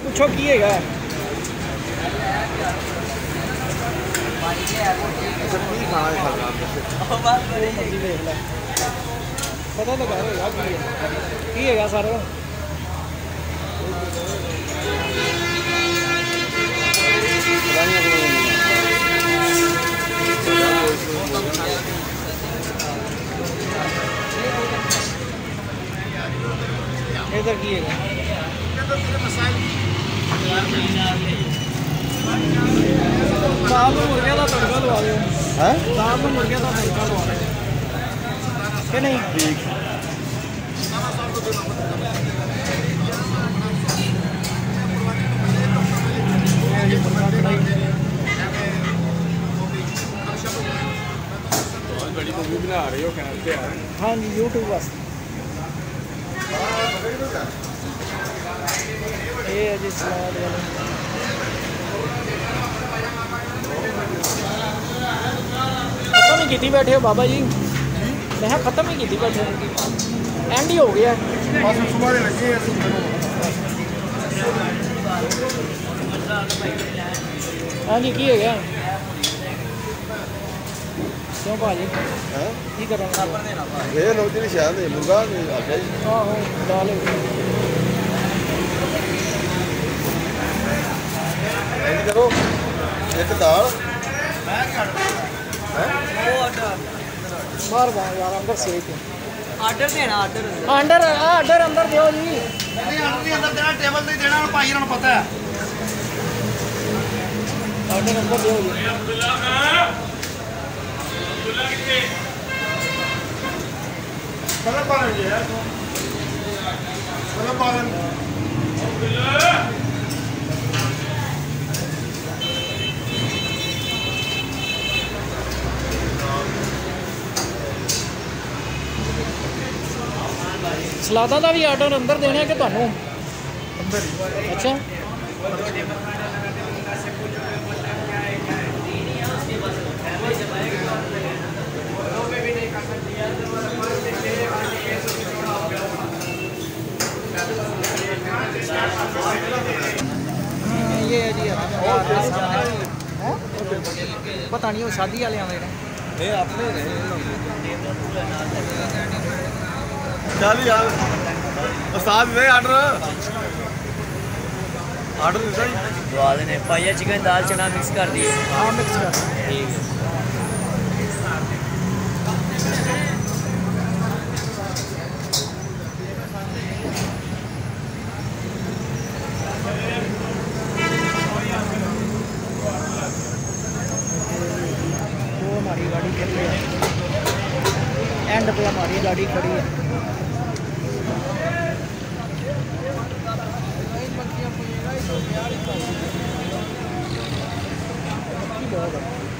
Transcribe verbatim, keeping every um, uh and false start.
पूछो की है पता तो करेगा की है सर इधर की है दाल मुर्गे का तड़का लवा दो हैं दाल मुर्गे का तड़का लवा दो कि नहीं ठीक बड़ी मूवी बना रही हो कैमरे पे हाँ जी यूट्यूब बस ये है जी सलाद वाले खत्म ही की बैठे हो बाबा जी मैं खत्म ही की बैठे एंड ही हो गया हाँ जी की है क्या क्यों भाजी की कर ये लोग जी शायद मुर्गा आखिया जी आहो दाल इंज करो एक दाल बाहर बाहर यार अंदर सेक आर्डर देना आर्डर अंदर आर्डर अंदर दियो जी नहीं आर्डर अंदर देना टेबल ते देना भाई ਨੂੰ पता है आर्डर अंदर दियो जी कलर पालन जी यार कलर पालन सलादा का भी आर्डर अंदर देना है कि तुहानू अच्छा ये है जी पता नहीं वो शादी वाले आवे ये अपने ने चल यार उस्ताद ने ऑर्डर ऑर्डर दिता ही दवा देने पाइया चिकन दाल चना मिक्स कर दिए हाँ मिक्स कर ठीक है वो हमारी गाड़ी खड़ी है एंड पे हमारी गाड़ी खड़ी है बहुत है